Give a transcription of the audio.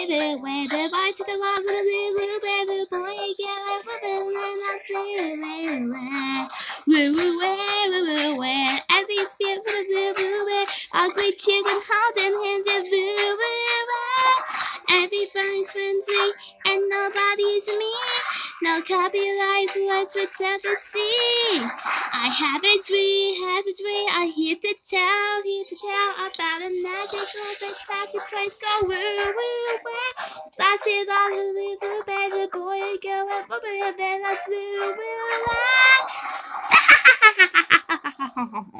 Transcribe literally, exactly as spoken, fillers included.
baby, where the boy took a walk with a blue, blue, baby, boy, get up with a man, I'm sleeping, woo, woo, woo, woo, woo, as he spears for the blue, blue, woo, I'll greet you and holding hands, and boo, boo, boo. Everybody's friendly, and nobody's mean. No copyright words without the sea. I have a dream, have a dream. I here to tell, here to tell about a magical, fantastic place. Go woo, woo, woo. That's it, all the little baby boy, girl, and boy, and then that's woo, woo, woo.